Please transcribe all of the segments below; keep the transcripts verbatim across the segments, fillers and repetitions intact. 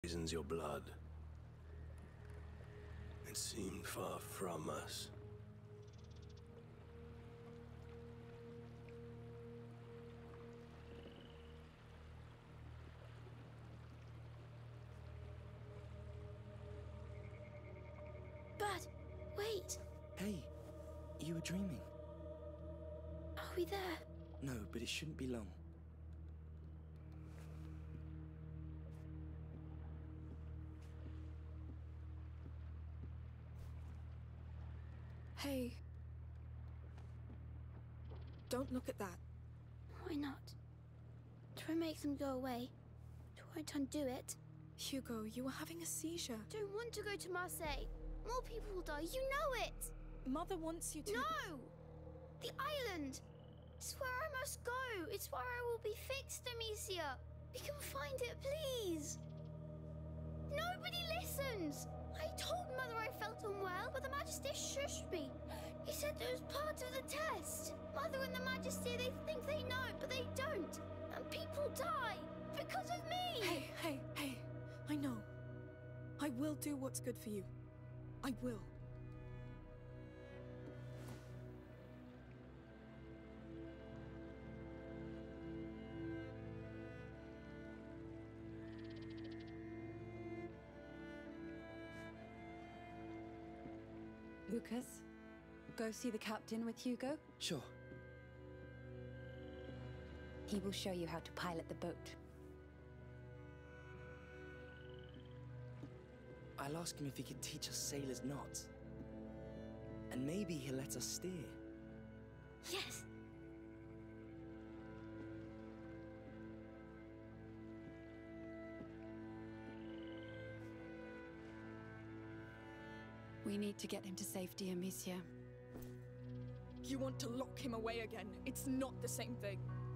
poisons your blood. It seemed far from us. But, wait! Hey, you were dreaming. Are we there? No, but it shouldn't be long. Hey. Don't look at that. Why not? Try and make them go away. Try to undo it. Hugo, you were having a seizure. Don't want to go to Marseille. More people will die, you know it! Mother wants you to— No! The island! It's where I must go. It's where I will be fixed, Amicia. We can find it, please. Nobody listens! I told Mother I felt unwell, but the Magister shushed me. He said it was part of the test. Mother and the Magister, they think they know, but they don't. And people die because of me! Hey, hey, hey. I know. I will do what's good for you. I will. Lucas, go see the captain with Hugo. Sure. He will show you how to pilot the boat. I'll ask him if he could teach us sailors knots. And maybe he'll let us steer. Yes. We need to get him to safety, Amicia. You want to lock him away again. It's not the same thing.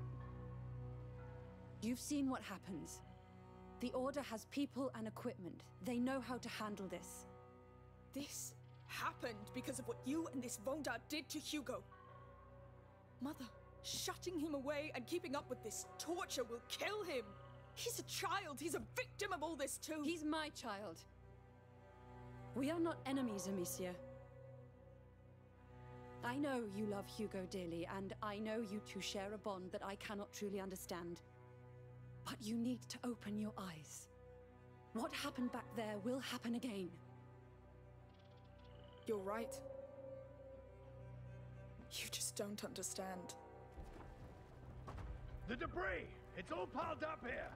You've seen what happens. The Order has people and equipment. They know how to handle this. This happened because of what you and this Vonda did to Hugo. Mother, shutting him away and keeping up with this torture will kill him. He's a child. He's a victim of all this too. He's my child. We are not enemies, Amicia. I know you love Hugo dearly, and I know you two share a bond that I cannot truly understand. But you need to open your eyes. What happened back there will happen again. You're right. You just don't understand. The debris! It's all piled up here!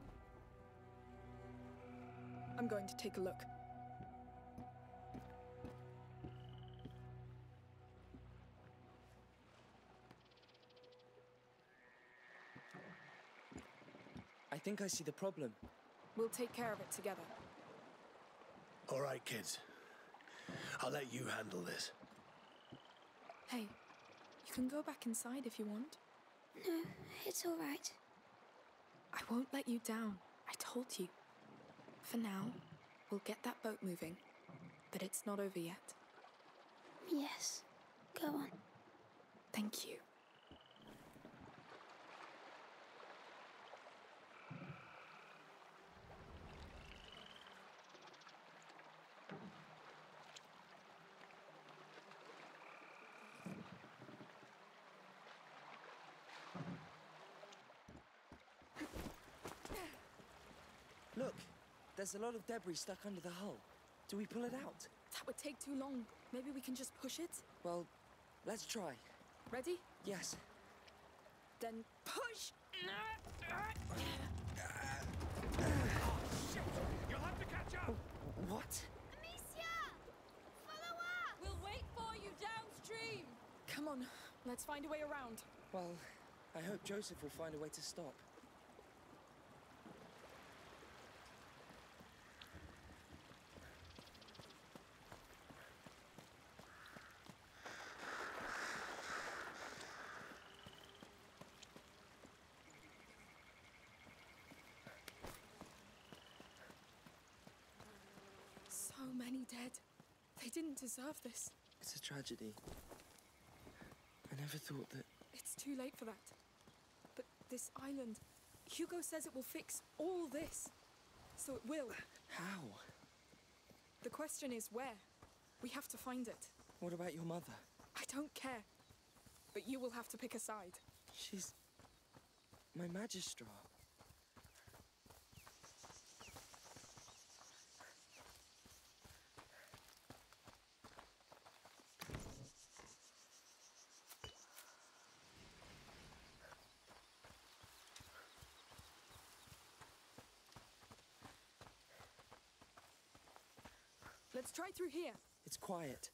I'm going to take a look. I think I see the problem. We'll take care of it together. All right, kids. I'll let you handle this. Hey, you can go back inside if you want. No, it's all right. I won't let you down. I told you. For now, we'll get that boat moving. But it's not over yet. Yes. Go on. Thank you. Look, there's a lot of debris stuck under the hull. Do we pull it out? That would take too long. Maybe we can just push it? Well, let's try. Ready? Yes. Then push! Oh, shit! You'll have to catch up! What? Amicia! Follow us! We'll wait for you downstream! Come on, let's find a way around. Well, I hope Joseph will find a way to stop. So many dead. They didn't deserve this. It's a tragedy. I never thought that... It's too late for that. But this island, Hugo says it will fix all this. so it will. How? The question is where? We have to find it. What about your mother? I don't care. But you will have to pick a side. She's my magistrar. Let's try through here. It's quiet.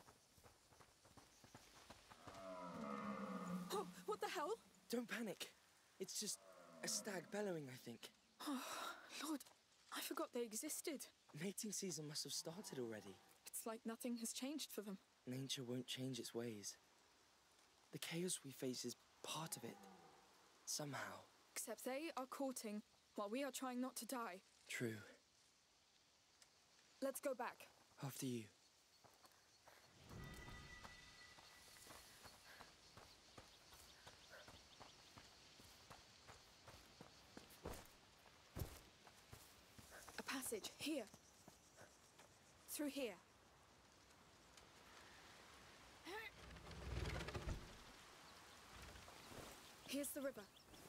Oh, what the hell? Don't panic. It's just a stag bellowing, I think. Oh, Lord, I forgot they existed. Mating season must have started already. It's like nothing has changed for them. Nature won't change its ways. The chaos we face is part of it. Somehow. Except they are courting while we are trying not to die. True. Let's go back. After you. A passage, here. Through here. Here's the river.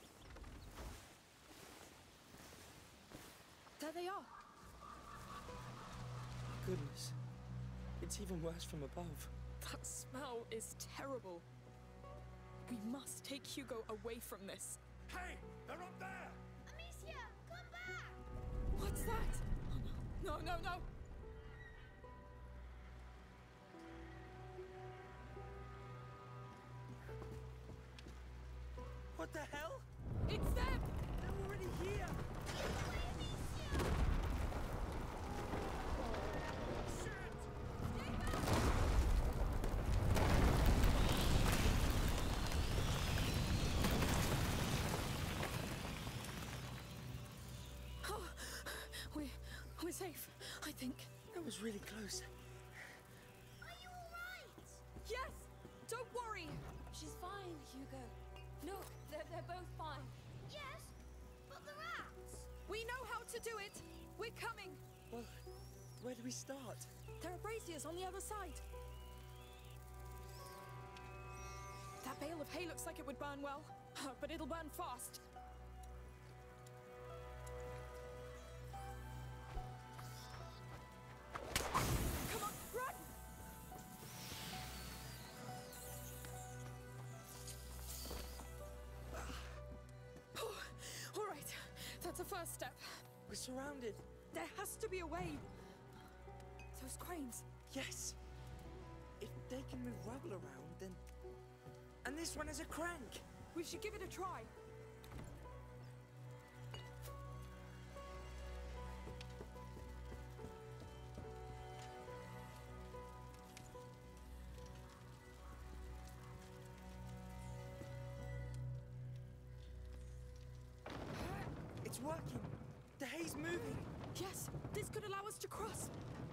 There they are. Goodness. It's even worse from above. That smell is terrible. We must take Hugo away from this. Hey, they're up there! Amicia, come back! What's that? Oh, no, no, no, no! What the hell? It's them! They're already here! Oh, we, we're safe, I think. That was really close. Are you alright? Yes! Don't worry! She's fine, Hugo. Look, they're, they're both fine. Yes, but the rats. We know how to do it! We're coming! Well, where do we start? There are braziers on the other side. That bale of hay looks like it would burn well, but it'll burn fast. Come on, run! All right, that's a first step. We're surrounded. There has to be a way. Those cranes. Yes. If they can move rubble around, then... And this one has a crank. We should give it a try. It's working. The hay's moving. Yes, this could allow us to cross.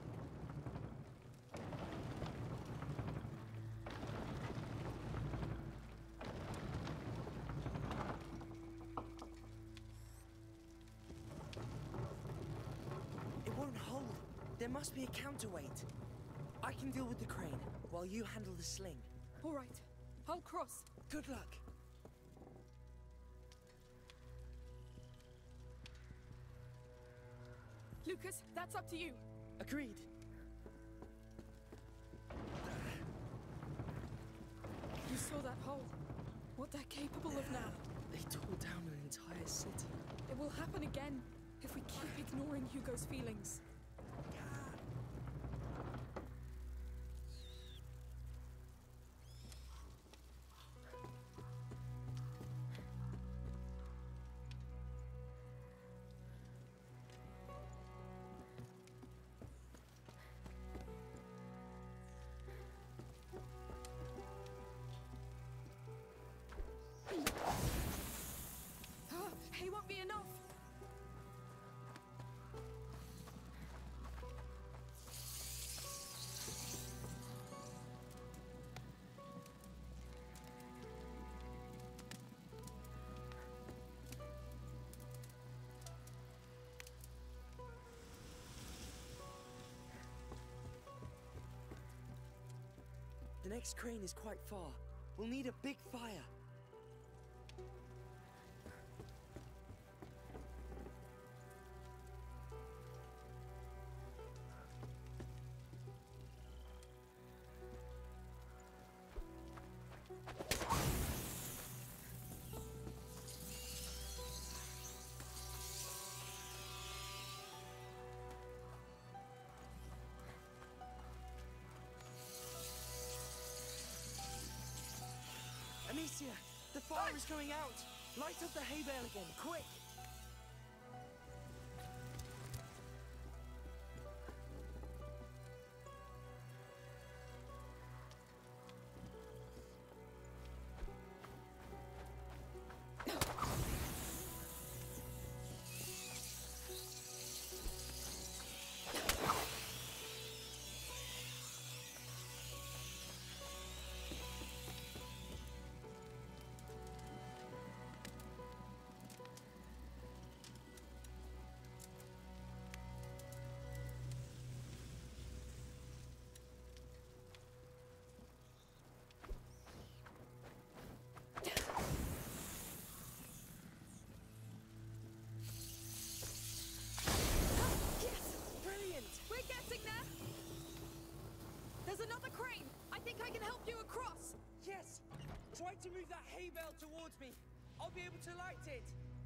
It won't hold. There must be a counterweight. I can deal with the crane, while you handle the sling. All right, I'll cross. Good luck. Lucas, that's up to you. Agreed. You saw that hole. What they're capable of now. They tore down an entire city. It will happen again if we keep ignoring Hugo's feelings. Ah, hay won't be enough. The next crane is quite far. We'll need a big fire. Amicia, the fire is going out. Light up the hay bale again, quick! Another crane! I think I can help you across! Yes! Try to move that hay bale towards me. I'll be able to light it.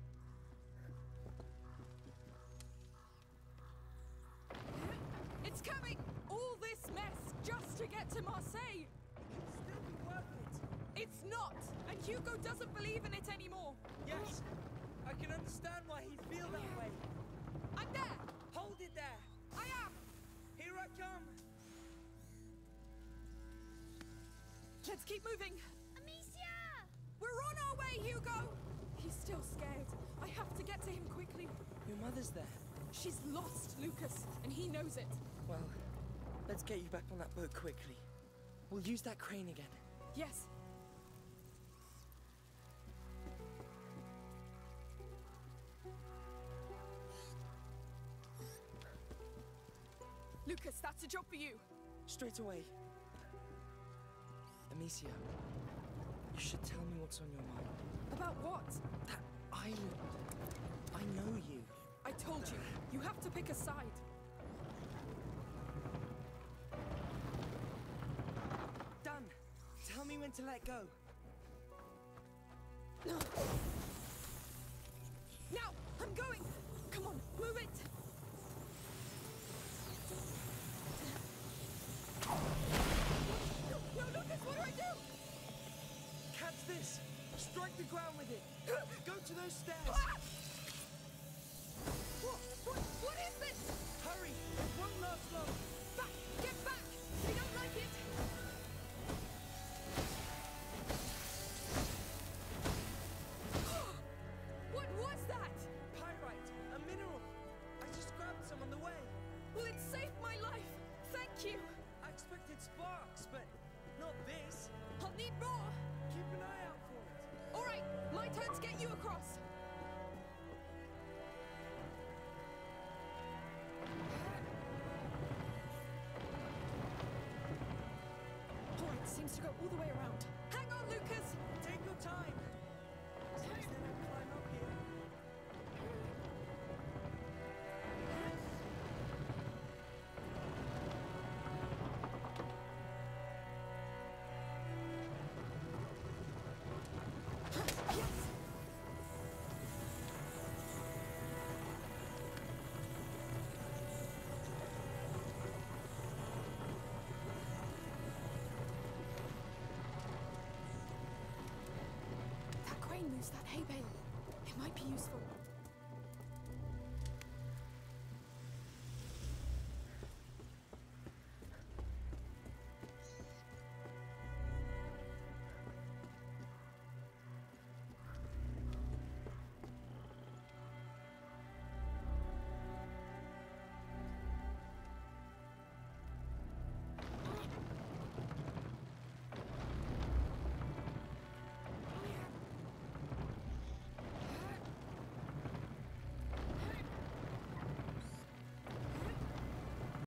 It's coming! All this mess just to get to Marseille! It can still be worth it. It's not! And Hugo doesn't believe in it anymore! Yes! I can understand why he'd feel that way. I'm there! Hold it there! I am! Here I come! Let's keep moving! Amicia! We're on our way, Hugo! He's still scared. I have to get to him quickly. Your mother's there. She's lost, Lucas, and he knows it. Well, let's get you back on that boat quickly. We'll use that crane again. Yes. Lucas, that's a job for you. Straight away. Amicia, you should tell me what's on your mind. About what? That island. I know you. I told you, you have to pick a side. Done. Tell me when to let go. Now, I'm going. Come on, move it. No, Lucas, what do I do? Catch this. Strike the ground with it. Go to those stairs. What, what, what is this? Hurry. It won't last long. Back, get back. We don't like it. What was that? Pyrite. A mineral. I just grabbed some on the way. Well, it saved my life. Thank you. I expected sparks, but not this. I'll need more. Keep an eye out for it. All right, my turn to get you across. All right, seems to go all the way around. Hang on, Lucas. Take your time. Seems they don't climb up here. Yes. That crane moves that hay bale. It might be useful.